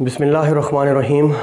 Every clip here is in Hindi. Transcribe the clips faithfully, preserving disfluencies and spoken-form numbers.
Bismillahirrahmanirrahim.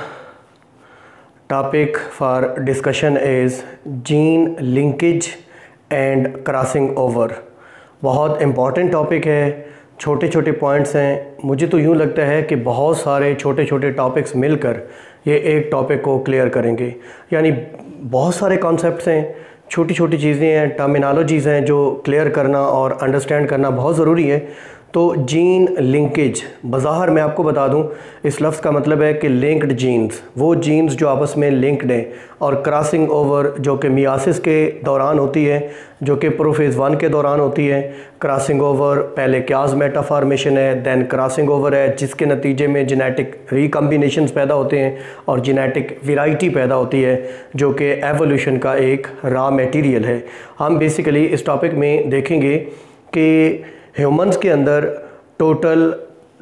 Topic for discussion is gene linkage and crossing over. बहुत इम्पॉर्टेंट टॉपिक है, छोटे छोटे पॉइंट्स हैं। मुझे तो यूँ लगता है कि बहुत सारे छोटे छोटे टॉपिक्स मिलकर ये एक टॉपिक को क्लियर करेंगे। यानी बहुत सारे कॉन्सेप्ट्स हैं, छोटी छोटी चीज़ें हैं, टर्मिनोलॉजीज़ हैं जो क्लियर करना और अंडरस्टैंड करना बहुत ज़रूरी है। तो जीन लिंकेज बज़ाहिर मैं आपको बता दूं, इस लफ्ज़ का मतलब है कि लिंक्ड जीन्स, वो जीन्स जो आपस में लिंक्ड हैं, और क्रॉसिंग ओवर जो कि मियासिस के दौरान होती है, जो कि प्रोफेज़ वन के दौरान होती है। क्रॉसिंग ओवर पहले क्याज़मेटा फॉर्मेशन है, दैन क्रॉसिंग ओवर है, जिसके नतीजे में जेनेटिक रिकम्बिनेशंस पैदा होते हैं और जेनेटिक वैरायटी पैदा होती है, जो कि एवोल्यूशन का एक रॉ मटेरियल है। हम बेसिकली इस टॉपिक में देखेंगे कि ह्यूमंस के अंदर टोटल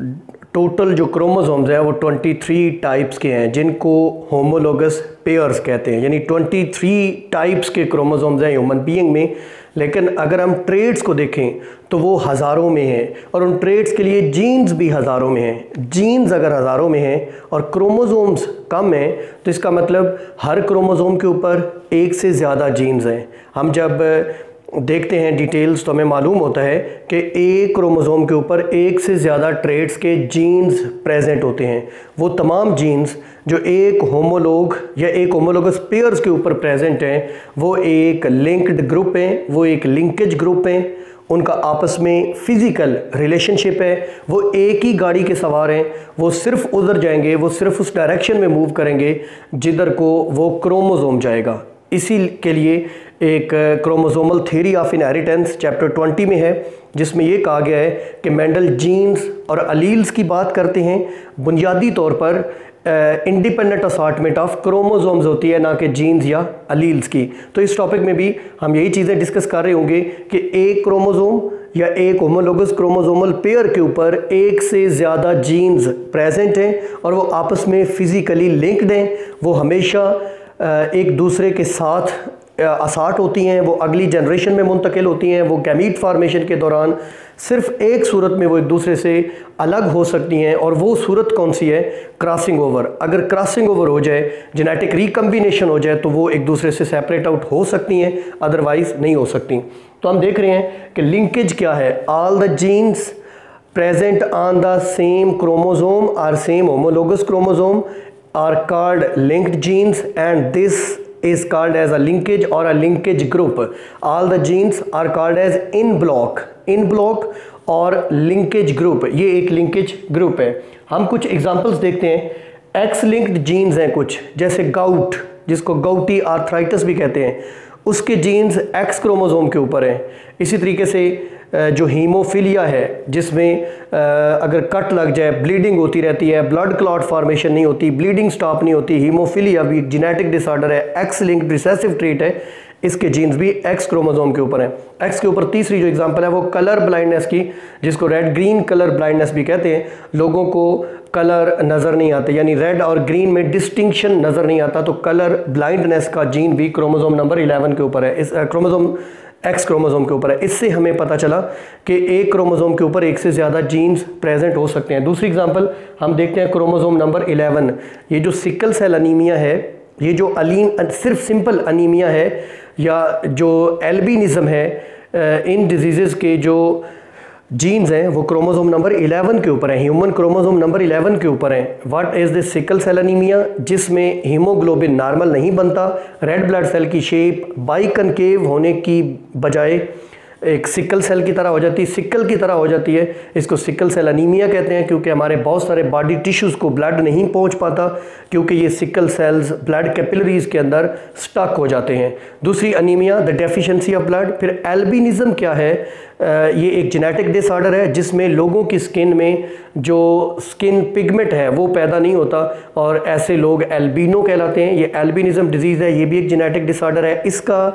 टोटल जो क्रोमोसोम्स हैं वो तेईस टाइप्स के हैं, जिनको होमोलोगस पेयर्स कहते हैं। यानी तेईस टाइप्स के क्रोमोसोम्स हैं ह्यूमन बीइंग में। लेकिन अगर हम ट्रेड्स को देखें तो वो हज़ारों में हैं, और उन ट्रेड्स के लिए जीन्स भी हज़ारों में हैं। जीन्स अगर हज़ारों में हैं और क्रोमोसोम्स कम हैं, तो इसका मतलब हर क्रोमोसोम के ऊपर एक से ज़्यादा जीन्स हैं। हम जब देखते हैं डिटेल्स तो हमें मालूम होता है कि एक क्रोमोसोम के ऊपर एक से ज़्यादा ट्रेड्स के जीन्स प्रेजेंट होते हैं। वो तमाम जीन्स जो एक होमोलोग या एक होमोलोगस पेयर्स के ऊपर प्रेजेंट हैं, वो एक लिंक्ड ग्रुप हैं, वो एक लिंकेज ग्रुप हैं। उनका आपस में फ़िज़िकल रिलेशनशिप है, वो एक ही गाड़ी के सवार हैं, वो सिर्फ उधर जाएंगे, वो सिर्फ उस डायरेक्शन में मूव करेंगे जिधर को वो क्रोमोसोम जाएगा। इसी के लिए एक chromosomal theory of inheritance chapter twenty में है, जिसमें ये कहा गया है कि मेंडल जीन्स और अलील्स की बात करते हैं। बुनियादी तौर पर इंडिपेंडेंट असॉर्टमेंट ऑफ क्रोमोसोम्स होती है, ना कि जीन्स या अलील्स की। तो इस टॉपिक में भी हम यही चीज़ें डिस्कस कर रहे होंगे कि एक क्रोमोसोम या एक होमोलोगस क्रोमोसोमल पेयर के ऊपर एक से ज़्यादा जीन्स प्रेजेंट हैं और वो आपस में फ़िज़िकली लिंक्ड हैं। वो हमेशा एक दूसरे के साथ असाट होती हैं, वो अगली जनरेशन में मुंतकिल होती हैं। वो गैमीट फार्मेशन के दौरान सिर्फ एक सूरत में वो एक दूसरे से अलग हो सकती हैं, और वो सूरत कौन सी है? Crossing over. अगर क्रॉसिंग ओवर हो जाए, जेनेटिक रिकम्बिनेशन हो जाए, तो वो एक दूसरे से सेपरेट आउट हो सकती हैं, अदरवाइज नहीं हो सकती। तो हम देख रहे हैं कि लिंकेज क्या है। All the genes present on the same chromosome और same homologous chromosome are called linked genes, and this is called as a linkage or a linkage group. All the genes are called as in block in block और linkage group। ये एक linkage group है। हम कुछ एग्जांपल्स देखते हैं। एक्स लिंक्ड जीन्स हैं कुछ, जैसे गाउट, जिसको गाउटी आर्थराइटिस भी कहते हैं, उसके जीन्स एक्स क्रोमोसोम के ऊपर हैं। इसी तरीके से जो हीमोफीलिया है, जिसमें अगर कट लग जाए ब्लीडिंग होती रहती है, ब्लड क्लॉट फॉर्मेशन नहीं होती, ब्लीडिंग स्टॉप नहीं होती। हीमोफीलिया भी जेनेटिक डिसऑर्डर है, एक्स लिंक्ड रिसेसिव ट्रेट है, इसके जीन्स भी एक्स क्रोमोसोम के ऊपर हैं। एक्स के ऊपर तीसरी जो एग्जांपल है वो कलर ब्लाइंडनेस की, जिसको रेड ग्रीन कलर ब्लाइंडनेस भी कहते हैं। लोगों को कलर नज़र नहीं आते, यानी रेड और ग्रीन में डिस्टिंक्शन नज़र नहीं आता, तो कलर ब्लाइंडनेस का जीन भी क्रोमोसोम नंबर इलेवन के ऊपर है, इस क्रोमोसोम एक्स क्रोमोसोम के ऊपर है। इससे हमें पता चला कि एक क्रोमोसोम के ऊपर एक से ज़्यादा जीन्स प्रेजेंट हो सकते हैं। दूसरी एग्जांपल हम देखते हैं क्रोमोसोम नंबर इलेवन। ये जो सिकल सेल अनीमिया है, ये जो अलीन सिर्फ सिंपल अनीमिया है या जो एल्बिनिज़म है, इन डिजीज़ के जो जीन्स हैं वो क्रोमोसोम नंबर इलेवन के ऊपर हैं। ह्यूमन क्रोमोसोम नंबर इलेवन के ऊपर हैं। What is this sickle cell anaemia? जिसमें हीमोग्लोबिन नॉर्मल नहीं बनता, रेड ब्लड सेल की शेप बाइकनकेव होने की बजाय एक सिकल सेल की तरह हो जाती है, सिकल की तरह हो जाती है। इसको सिकल सेल अनीमिया कहते हैं, क्योंकि हमारे बहुत सारे बॉडी टिश्यूज़ को ब्लड नहीं पहुंच पाता, क्योंकि ये सिकल सेल्स ब्लड कैपिलरीज के अंदर स्टक हो जाते हैं। दूसरी anaemia, the deficiency of blood. फिर एल्बिनिज़म क्या है? ये एक जेनेटिक डिसऑर्डर है जिसमें लोगों की स्किन में जो स्किन पिगमेंट है वो पैदा नहीं होता, और ऐसे लोग एल्बिनो कहलाते हैं। ये एल्बिनिज़म डिजीज़ है, ये भी एक जेनेटिक डिसऑर्डर है। इसका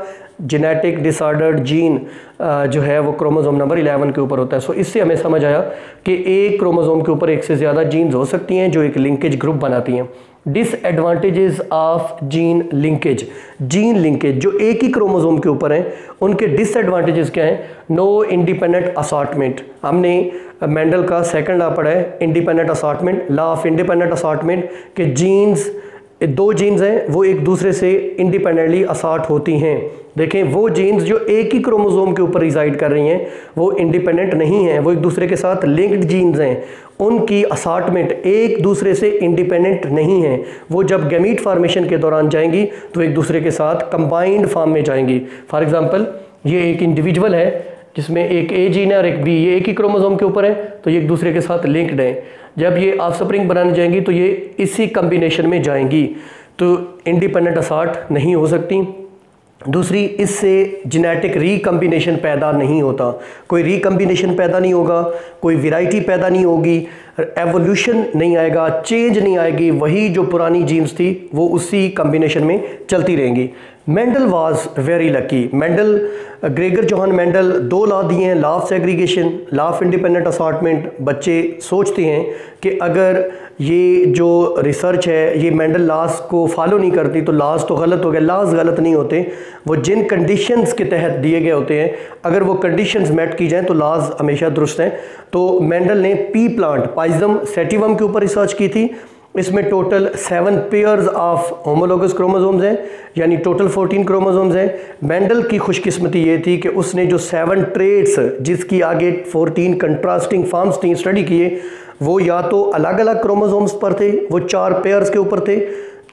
जेनेटिक डिसऑर्डर्ड जीन जो है वो क्रोमोसोम नंबर इलेवन के ऊपर होता है। सो इससे हमें समझ आया कि एक क्रोमोसोम के ऊपर एक से ज़्यादा जीन्स हो सकती हैं जो एक लिंकेज ग्रुप बनाती हैं। Disadvantages of gene linkage, gene linkage जो एक ही क्रोमोसोम के ऊपर हैं उनके डिसएडवांटेजेस क्या हैं? नो इंडिपेंडेंट असॉर्टमेंट, हमने मेंडल का सेकंड लॉ पढ़ा है independent assortment, law of independent assortment के जीन्स, दो जीन्स हैं वो एक दूसरे से इंडिपेंडेंटली असॉर्ट होती हैं। देखें वो जीन्स जो एक ही क्रोमोसोम के ऊपर रिजाइड कर रही हैं वो इंडिपेंडेंट नहीं हैं, वो एक दूसरे के साथ लिंक्ड जीन्स हैं, उनकी असॉर्टमेंट एक दूसरे से इंडिपेंडेंट नहीं है। वो जब गैमीट फॉर्मेशन के दौरान जाएंगी तो एक दूसरे के साथ कंबाइंड फॉर्म में जाएंगी। फॉर एग्जांपल ये एक इंडिविजुअल है जिसमें एक ए जीन है और एक बी, ये एक ही क्रोमोसोम के ऊपर है तो ये एक दूसरे के साथ लिंक्ड है। जब ये ऑफस्प्रिंग बनाने जाएंगी तो ये इसी कम्बिनेशन में जाएंगी, तो इंडिपेंडेंट असॉर्ट नहीं हो सकती। दूसरी, इससे जेनेटिक रिकम्बिनेशन पैदा नहीं होता, कोई रिकम्बिनेशन पैदा नहीं होगा, कोई वैरायटी पैदा नहीं होगी, एवोल्यूशन नहीं आएगा, चेंज नहीं आएगी, वही जो पुरानी जीन्स थी वो उसी कम्बिनेशन में चलती रहेंगी। Mendel was very lucky, Mendel Gregor Johann Mendel दो लॉ दिए हैं, law of segregation, law of independent assortment. बच्चे सोचते हैं कि अगर ये जो रिसर्च है ये मेंडल लॉज को फॉलो नहीं करती तो लॉज तो गलत हो गए। लॉज गलत नहीं होते, वो जिन कंडीशंस के तहत दिए गए होते हैं अगर वो कंडीशंस मेट की जाएं तो लॉज हमेशा दुरुस्त हैं। तो मेंडल ने पी प्लांट पाइजम सेटिवम के ऊपर रिसर्च की थी, इसमें total seven pairs of homologous chromosomes हैं, यानी टोटल फोर्टीन क्रोमोसोम्स हैं। मेंडल की खुशकिस्मती ये थी कि उसने जो सेवन ट्रेट्स जिसकी आगे फोर्टीन कंट्रास्टिंग फॉर्म्स थी स्टडी किए, वो या तो अलग अलग क्रोमोसोम्स पर थे, वो चार पेयर्स के ऊपर थे,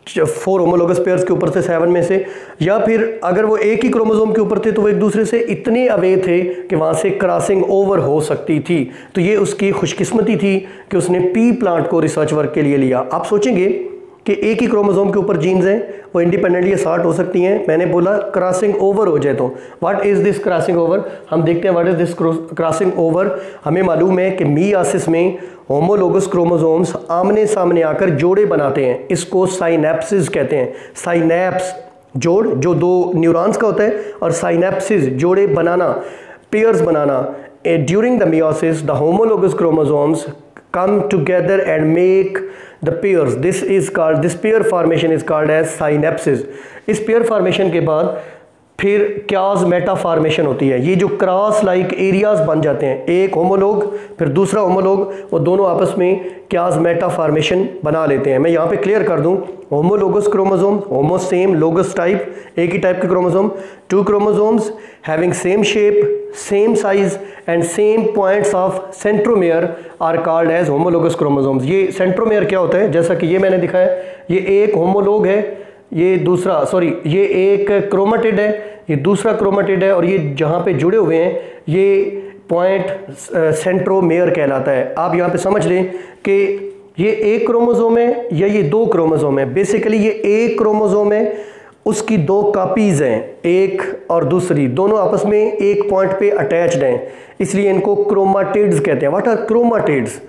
फोर होमोलोगस पेयर्स के ऊपर थे सेवन में से, या फिर अगर वो एक ही क्रोमोसोम के ऊपर थे तो वो एक दूसरे से इतने अवे थे कि वहाँ से क्रॉसिंग ओवर हो सकती थी। तो ये उसकी खुशकिस्मती थी कि उसने पी प्लांट को रिसर्च वर्क के लिए लिया। आप सोचेंगे कि एक ही क्रोमोसोम के ऊपर जीन्स हैं वो इंडिपेंडेंटली असॉर्ट हो सकती हैं, मैंने बोला क्रॉसिंग ओवर हो जाए तो what is this crossing over, हम देखते हैं what is this crossing over. हमें मालूम है कि मियासिस में होमोलोगस क्रोमोसोम्स आमने सामने आकर जोड़े बनाते हैं, इसको साइनेप्सिस कहते हैं। साइनेप्स जोड़ जो दो न्यूरॉन्स का होता है, और साइनेप्सिस जोड़े बनाना, पेयर्स बनाना। During the meiosis the homologous chromosomes come together and make the pairs. This is called, this pair formation is called as synapses. इस पेयर फॉर्मेशन के बाद फिर क्यास मेटा फॉर्मेशन होती है, ये जो क्रॉस लाइक एरियाज बन जाते हैं, एक होमोलोग फिर दूसरा होमोलोग, वो दोनों आपस में क्यास मेटा फॉर्मेशन बना लेते हैं। मैं यहाँ पे क्लियर कर दूँ, homologous chromosome, homo same logous type, एक ही टाइप के chromosome, two chromosomes having same shape, same size and same points of centromere are called as homologous chromosomes. ये सेंट्रोमेयर क्या होता है, जैसा कि ये मैंने दिखाया, ये एक होमोलोग है, ये दूसरा सॉरी ये एक क्रोमेटिड है, ये दूसरा क्रोमेटिड है, और ये जहाँ पे जुड़े हुए हैं ये पॉइंट सेंट्रोमेयर कहलाता है। आप यहाँ पे समझ लें कि ये एक क्रोमोसोम है या ये दो क्रोमोसोम है। बेसिकली ये एक क्रोमोसोम है, उसकी दो कॉपीज़ हैं, एक और दूसरी, दोनों आपस में एक पॉइंट पे अटैच्ड हैं, इसलिए इनको क्रोमाटिड्स कहते हैं। What are chromatids?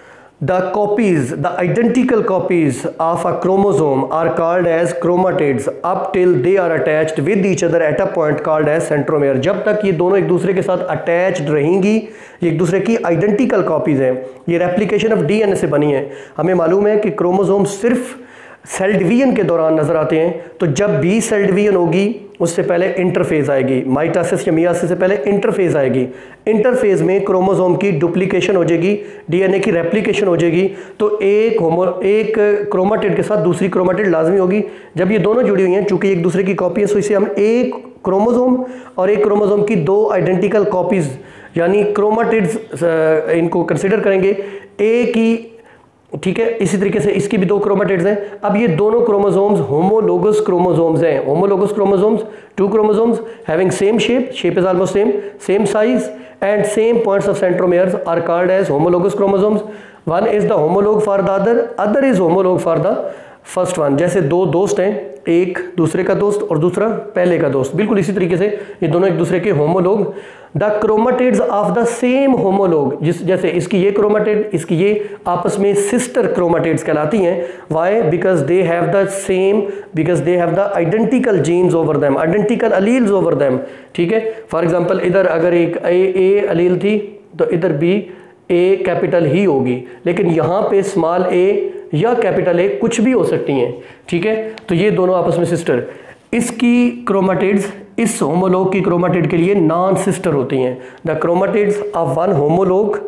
The copies, the identical copies of a chromosome are called as chromatids up till they are attached with each other at a point called as centromere. जब तक ये दोनों एक दूसरे के साथ अटैच्ड रहेंगी, ये एक दूसरे की आइडेंटिकल कॉपीज़ हैं, ये रेप्लिकेशन ऑफ डीएनए से बनी है। हमें मालूम है कि क्रोमोसोम सिर्फ सेल डिवीजन के दौरान नजर आते हैं, तो जब भी सेल डिवीजन होगी उससे पहले इंटरफेज आएगी, माइटोसिस या मियासिस से पहले इंटरफेज आएगी। इंटरफेज में क्रोमोसोम की डुप्लीकेशन हो जाएगी, डीएनए की रेप्लिकेशन हो जाएगी, तो एक होमो एक क्रोमाटिड के साथ दूसरी क्रोमाटिड लाजमी होगी। जब ये दोनों जुड़ी हुई हैं, चूंकि एक दूसरे की कॉपी है, तो इसे हम एक क्रोमोसोम और एक क्रोमोसोम की दो आइडेंटिकल कॉपीज यानी क्रोमाटिड्स इनको कंसिडर करेंगे, एक ही, ठीक है। इसी तरीके से इसकी भी दो क्रोमेटिड्स हैं। अब ये दोनों क्रोमोसोम्स होमोलोगस क्रोमोसोम्स हैं। Homologous chromosomes, two chromosomes having same shape, shape is almost same, same size and same points of centromeres are called as homologous chromosomes. One is the homolog for the other, other is homolog for the first one. जैसे दो दोस्त हैं, एक दूसरे का दोस्त और दूसरा पहले का दोस्त, बिल्कुल इसी तरीके से ये दोनों एक दूसरे के homolog. The chromatids of the same homolog, जिस जैसे इसकी ये क्रोमाटिड इसकी ये आपस में सिस्टर क्रोमाटिड्स कहलाती हैं। Why? Because they have the same because they have the identical genes over them, identical alleles over them. ठीक है, फॉर एग्जांपल इधर अगर एक ए ए अलील थी तो इधर भी ए कैपिटल ही होगी, लेकिन यहाँ पे स्मॉल ए या कैपिटल ए कुछ भी हो सकती हैं। ठीक है, तो ये दोनों आपस में सिस्टर। इसकी क्रोमाटिड्स इस होमोलोग की क्रोमाटिड के लिए नॉन सिस्टर होती हैं। The chromatids of one homolog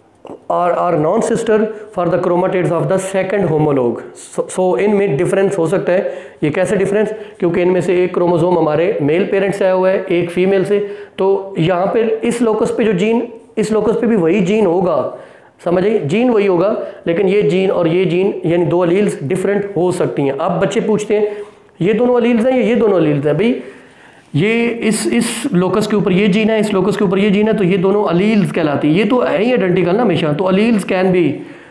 are are non sister for the chromatids of the second homolog. So इनमें डिफरेंस हो सकता है। ये कैसे डिफरेंस? क्योंकि इनमें से एक क्रोमोसोम हमारे मेल पेरेंट से आया हुआ है, एक फीमेल से, तो यहाँ पे इस लोकस पे जो जीन, इस लोकस पे भी वही जीन होगा, समझिए, जीन वही होगा, लेकिन ये जीन और ये जीन यानी दो अलील्स डिफरेंट हो सकती हैं। अब बच्चे पूछते हैं ये दोनों अलील्स हैं या ये दोनों अलील्स हैं? भाई ये इस इस लोकस के ऊपर ये जीन है, इस लोकस के ऊपर ये जीन है, तो ये दोनों अलील्स कहलाती है। ये तो है ही आइडेंटिकल ना हमेशा, तो alleles can be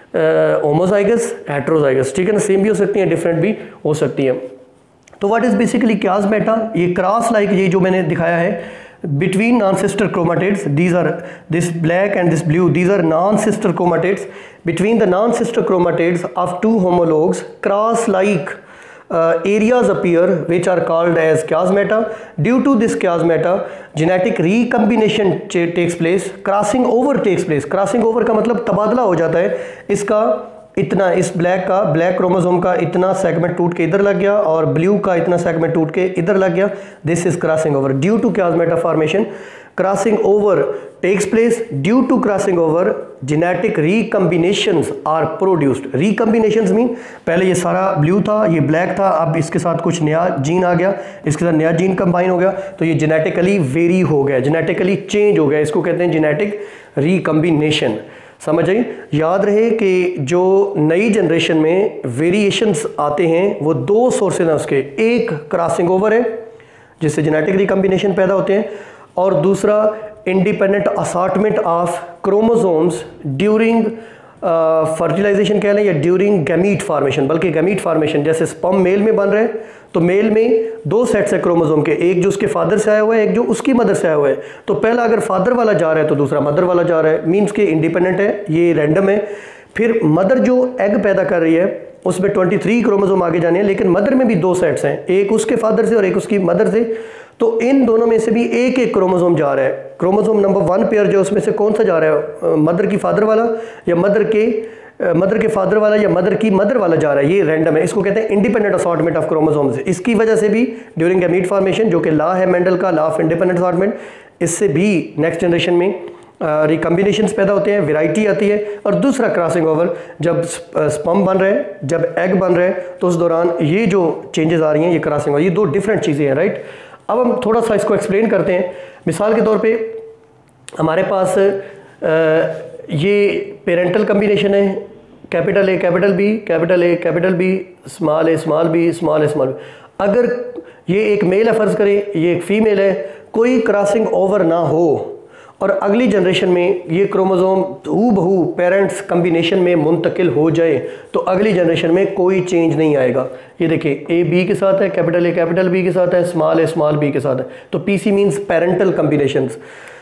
homozygous, heterozygous. ठीक है ना, सेम भी हो सकती हैं, डिफरेंट भी हो सकती हैं। तो व्हाट इज बेसिकली क्यासमेटा? ये क्रॉस लाइक ये जो मैंने दिखाया है between non-sister chromatids, these are this black and this blue, these are non-sister chromatids. Between the non-sister chromatids of two homologues, cross-like uh, areas appear which are called as chiasmata. Due to this chiasmata, genetic recombination takes place, crossing over takes place. Crossing over का मतलब तबादला हो जाता है। इसका इतना, इस ब्लैक का, ब्लैक क्रोमोसोम का इतना सेगमेंट टूट के इधर लग गया और ब्लू का इतना सेगमेंट टूट के इधर लग गया। This is crossing over due to chiasmata formation. Crossing over takes place due to crossing over genetic recombinations are produced. Recombinations mean पहले ये सारा ब्लू था, ये ब्लैक था, अब इसके साथ कुछ नया जीन आ गया, इसके साथ नया जीन कंबाइन हो गया, तो ये जेनेटिकली वेरी हो गया, जेनेटिकली चेंज हो गया। इसको कहते हैं जेनेटिक रिकम्बिनेशन। समझ आई? याद रहे कि जो नई जनरेशन में वेरिएशंस आते हैं वो दो सोर्सेज हैं उसके, एक क्रॉसिंग ओवर है जिससे जेनेटिक रिकम्बिनेशन पैदा होते हैं, और दूसरा independent assortment of chromosomes during fertilization कह लें या ड्यूरिंग गैमीट फॉर्मेशन, बल्कि गैमीट फॉर्मेशन। जैसे स्पर्म मेल में बन रहे हैं तो मेल में दो सेट्स है क्रोमोसोम के, एक जो उसके फादर से आया हुआ है, एक जो उसकी मदर से आया हुआ है। तो पहला अगर फादर वाला जा रहा है तो दूसरा मदर वाला जा रहा है, मीन्स के इंडिपेंडेंट है, ये रैंडम है। फिर मदर जो एग पैदा कर रही है उसमें तेईस क्रोमोसोम आगे जाने हैं, लेकिन मदर में भी दो सेट्स हैं, एक उसके फादर से और एक उसकी मदर से। तो इन दोनों में से भी एक एक क्रोमोसोम जा रहा है। क्रोमोसोम नंबर वन पेयर जो उसमें से कौन सा जा रहा है, मदर की फादर वाला या मदर के मदर के फादर वाला या मदर की मदर वाला जा रहा है, ये रैंडम है। इसको कहते हैं इंडिपेंडेंट असॉर्टमेंट ऑफ क्रोमोसोम्स। इसकी वजह से भी ड्यूरिंग गैमीट फॉर्मेशन, जो कि लॉ है मेंडल का, लॉ ऑफ इंडिपेंडेंट असॉर्टमेंट, इससे भी नेक्स्ट जनरेशन में रिकम्बिनेशंस पैदा होते हैं, वैरायटी आती है। और दूसरा क्रॉसिंग ओवर, जब स्पर्म बन रहे हैं, जब एग बन रहे हैं, तो उस दौरान ये जो चेंजेस आ रही हैं, ये क्रॉसिंग ओवर, ये दो डिफरेंट चीज़ें हैं, राइट। अब हम थोड़ा सा इसको एक्सप्लेन करते हैं। मिसाल के तौर पे हमारे पास आ, ये पेरेंटल कम्बिनेशन है, capital A capital B, capital A capital B, small a small b, small a small b. अगर ये एक मेल है, फ़र्ज़ करें ये एक फ़ीमेल है, कोई क्रॉसिंग ओवर ना हो और अगली जनरेशन में ये क्रोमोसोम हू बहू पेरेंट्स कम्बिनेशन में मुंतकिल हो जाए, तो अगली जनरेशन में कोई चेंज नहीं आएगा। ये देखिए, ए बी के साथ है, कैपिटल ए कैपिटल बी के साथ है, स्मॉल ए स्मॉल बी के साथ है, तो P C means parental combinations.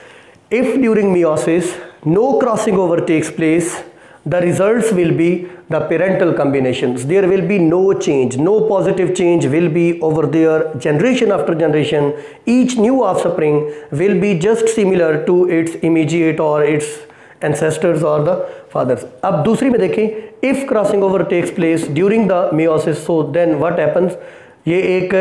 If during meiosis no crossing over takes place, the results will be the parental combinations. There will be no change, no positive change will be over there generation after generation. Each new offspring will be just similar to its immediate or its ancestors or the fathers. अब दूसरी में देखें, if crossing over takes place during the meiosis, so then what happens? ये एक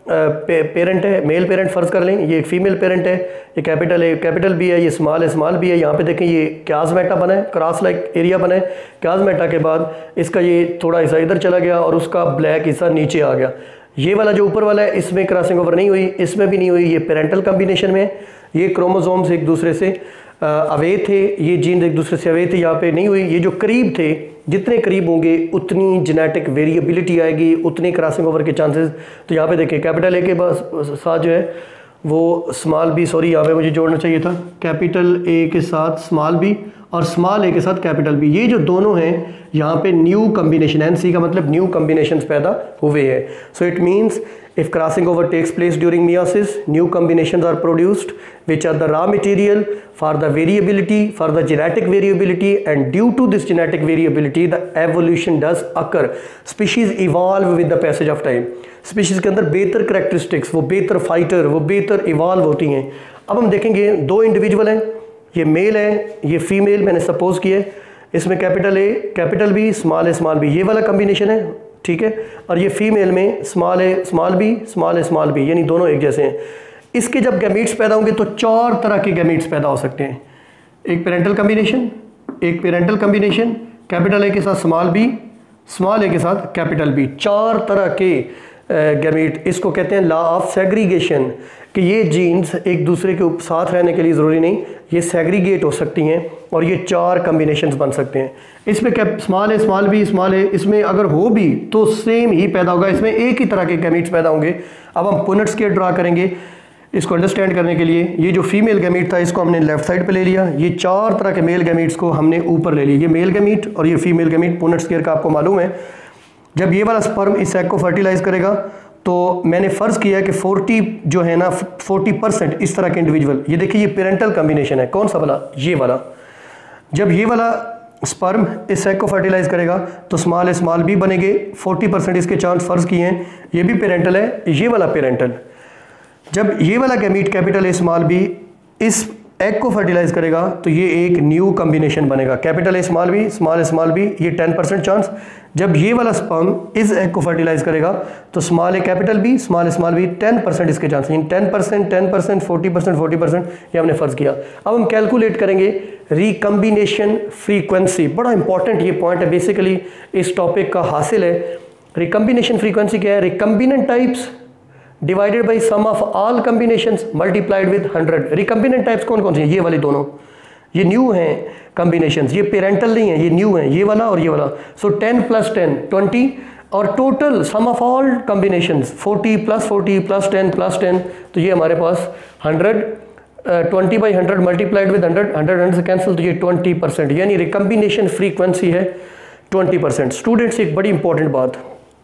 पेरेंट है, मेल पेरेंट फ़र्ज़ कर लें, ये एक फीमेल पेरेंट है, ये कैपिटल है कैपिटल भी है, ये स्मॉल है स्मॉल भी है। यहाँ पे देखें ये क्यासमेटा बना है, क्रॉस लाइक एरिया बना है। क्यासमेटा के बाद इसका ये थोड़ा हिस्सा इधर चला गया और उसका ब्लैक हिस्सा नीचे आ गया। ये वाला जो ऊपर वाला है इसमें क्रॉसिंग ओवर नहीं हुई, इसमें भी नहीं हुई, ये पेरेंटल कम्बिनेशन में। ये क्रोमोसोम्स एक दूसरे से अवैध थे, ये जीन एक दूसरे से अवैध थे, यहाँ पे नहीं हुई। ये जो करीब थे, जितने करीब होंगे उतनी जेनेटिक वेरिएबिलिटी आएगी, उतने क्रॉसिंग ओवर के चांसेस। तो यहाँ पे देखिए कैपिटल ए के साथ जो है वो स्मॉल बी, सॉरी यहाँ पे मुझे जोड़ना चाहिए था, कैपिटल ए के साथ स्मॉल बी और स्मॉल ए के साथ कैपिटल बी, ये जो दोनों हैं यहाँ पे न्यू कम्बिनेशन, एन सी का मतलब न्यू कम्बिनेशंस पैदा हुए हैं. So it means if crossing over takes place during meiosis, new combinations are produced which are the raw material for the variability, for the genetic variability, and due to this genetic variability the evolution does occur. Species evolve with the passage of time. Species के अंदर बेहतर characteristics, वो बेहतर fighter, वो बेहतर evolve होती हैं. अब हम देखेंगे दो इंडिविजुअल हैं, ये मेल है, ये फीमेल, मैंने सपोज किया है, इसमें capital A capital B small a small b, ये वाला कम्बिनेशन है, ठीक है. और ये फीमेल में small a small b small a small b, यानी दोनों एक जैसे हैं. इसके जब गैमीट्स पैदा होंगे तो चार तरह के गैमीट्स पैदा हो सकते हैं. एक पेरेंटल कम्बिनेशन, एक पेरेंटल कम्बिनेशन, कैपिटल ए के साथ स्मॉल बी, स्मॉल ए के साथ कैपिटल बी, चार तरह के गैमीट. इसको कहते हैं लॉ ऑफ सेग्रीगेशन, कि ये जीन्स एक दूसरे के साथ रहने के लिए ज़रूरी नहीं, ये सेग्रीगेट हो सकती हैं और ये चार कम्बिनेशंस बन सकते हैं. इसमें क्या small a small b small a, इसमें अगर हो भी तो सेम ही पैदा होगा, इसमें एक ही तरह के गैमीट्स पैदा होंगे. अब हम पुनेट स्केयर ड्रा करेंगे इसको अंडरस्टैंड करने के लिए. ये जो फीमेल गैमीट था इसको हमने लेफ्ट साइड पे ले लिया, ये चार तरह के मेल गैमीट्स को हमने ऊपर ले लिया. ये मेल गैमीट और ये फीमेल गैमीट पुनेट स्केयर का आपको मालूम है. जब ये वाला स्पर्म इस एग को फर्टिलाइज करेगा तो मैंने फ़र्ज़ किया कि चालीस जो है ना चालीस परसेंट इस तरह के इंडिविजुअल, ये देखिए ये पेरेंटल कम्बिनेशन है, कौन सा वाला, ये वाला. जब ये वाला स्पर्म इस एग को फर्टिलाइज करेगा तो स्मॉल ए स्मॉल बी बनेंगे, चालीस परसेंट इसके चांस फ़र्ज़ किए हैं, ये भी पेरेंटल है, ये वाला पेरेंटल. जब ये वाला gamete capital A small b इस एग को फर्टिलाइज करेगा तो ये एक न्यू कम्बिनेशन बनेगा, capital A small b small a small b, ये टेन परसेंट चांस. जब ये वाला स्पर्म इस एग को फर्टिलाइज करेगा तो small a capital B small a small b, ten percent इसके chance, ten percent ten percent forty percent forty percent, ये हमने फ़र्ज़ किया. अब हम कैलकुलेट करेंगे रिकम्बिनेशन फ्रीक्वेंसी. बड़ा इंपॉर्टेंट ये पॉइंट है, बेसिकली इस टॉपिक का हासिल है. रिकम्बिनेशन फ्रीक्वेंसी क्या है? Recombinant types divided by sum of all combinations multiplied with hundred. Recombinant types कौन कौन से हैं? ये वाले दोनों, ये न्यू हैं कम्बिनेशंस, ये पेरेंटल नहीं है, ये न्यू हैं, ये वाला और ये वाला. So ten plus ten twenty, और total sum of all combinations forty plus forty plus ten plus ten, तो ये हमारे पास hundred, twenty by hundred multiplied with hundred, hundred hundred से कैंसिल, तो ये ट्वेंटी परसेंट, यानी रिकम्बिनेशन फ्रीक्वेंसी है ट्वेंटी परसेंट. स्टूडेंट्स एक बड़ी इंपॉर्टेंट बात,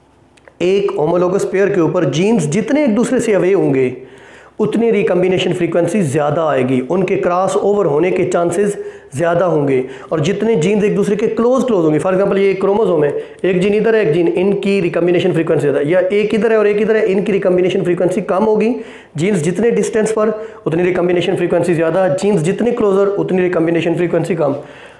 एक होमोलोगस पेयर के ऊपर जीन्स जितने एक दूसरे से अवे होंगे उतनी रिकम्बिनेशन फ्रीक्वेंसी ज़्यादा आएगी, उनके क्रॉस ओवर होने के चांसेस ज़्यादा होंगे. और जितने जीन्स एक दूसरे के क्लोज क्लोज होंगे, फॉर एग्जांपल ये एक क्रोमोसोम है, एक जीन इधर है एक जीन, इनकी रिकम्बिनेशन फ्रीक्वेंसी ज़्यादा, या एक इधर है और एक इधर है, इनकी रिकम्बिनेशन फ्रीक्वेंसी कम होगी. जीन्स जितने डिस्टेंस पर उतनी रिकम्बिनेशन फ्रीक्वेंसी ज़्यादा, जीन्स जितने क्लोजर उतनी रिकम्बिनेशन फ्रीक्वेंसी कम.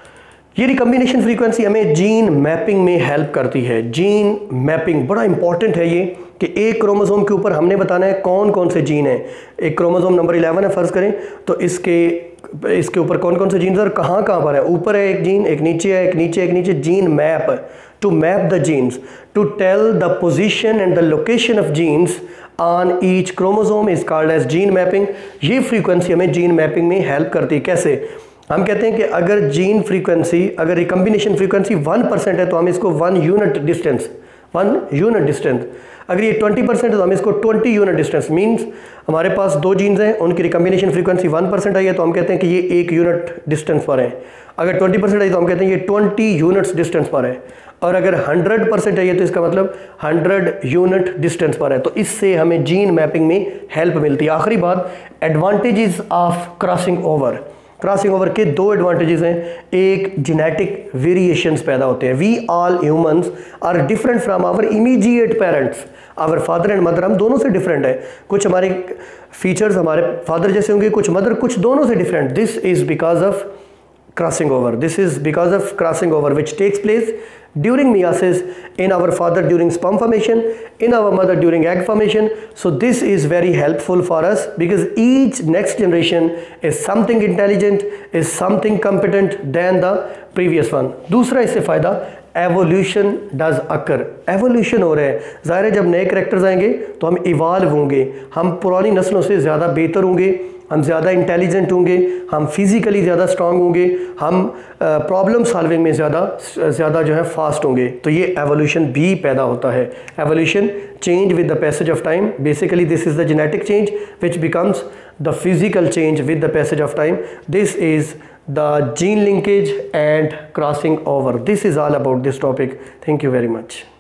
ये रिकम्बिनेशन फ्रीक्वेंसी हमें जीन मैपिंग में हेल्प करती है. जीन मैपिंग बड़ा इंपॉर्टेंट है ये, कि एक क्रोमोसोम के ऊपर हमने बताना है कौन कौन से जीन हैं. एक क्रोमोसोम नंबर इलेवन है फ़र्ज़ करें, तो इसके इसके ऊपर कौन कौन से जीन्स और कहाँ कहाँ पर है. ऊपर है एक जीन, एक नीचे है, एक नीचे एक नीचे. Gene map, to map the genes, to tell the position and the location of genes on each chromosome is called as gene mapping. ये फ्रीक्वेंसी हमें जीन मैपिंग में हेल्प करती है. कैसे? हम कहते हैं कि अगर जीन फ्रीक्वेंसी, अगर रिकम्बिनेशन फ्रीक्वेंसी वन परसेंट है तो हम इसको one unit distance, one unit distance. अगर ये ट्वेंटी परसेंट है तो हम इसको ट्वेंटी यूनिट डिस्टेंस, मींस हमारे पास दो जीन्स हैं, उनकी रिकम्बिनेशन फ्रीक्वेंसी वन परसेंट आई है तो हम कहते हैं कि ये एक यूनिट डिस्टेंस पर है. अगर ट्वेंटी परसेंट आई तो हम कहते हैं ये ट्वेंटी यूनिट्स डिस्टेंस पर है. और अगर हंड्रेड परसेंट आई है तो इसका मतलब हंड्रेड यूनिट डिस्टेंस पर है. तो इससे हमें जीन मैपिंग में हेल्प मिलती है. आखिरी बात, advantages of crossing over. Crossing over के दो एडवांटेजेस हैं. एक, जेनेटिक वेरिएशंस पैदा होते हैं. We all humans are different from our immediate parents. Our father and mother, हम दोनों से डिफरेंट है. कुछ हमारे फीचर्स हमारे फादर जैसे होंगे, कुछ मदर, कुछ दोनों से different. This is because of crossing over. This is because of crossing over which takes place during meiosis, in our father during sperm formation, in our mother during egg formation. So this is very helpful for us because each next generation is something intelligent, is something competent than the previous one. दूसरा इससे फ़ायदा, एवोल्यूशन डज अकर. एवोल्यूशन हो रहा है. ज़ाहिर है जब नए करेक्टर्स आएंगे तो हम इवाल्व होंगे, हम पुरानी नस्लों से ज़्यादा बेहतर होंगे, हम ज़्यादा इंटेलिजेंट होंगे, हम फिज़िकली ज़्यादा स्ट्रांग होंगे, हम प्रॉब्लम सॉल्विंग में ज़्यादा ज़्यादा जो है फास्ट होंगे. तो ये एवोल्यूशन भी पैदा होता है. Evolution change with the passage of time. Basically this is the genetic change which becomes the physical change with the passage of time. This is the gene linkage and crossing over. This is all about this topic. Thank you very much.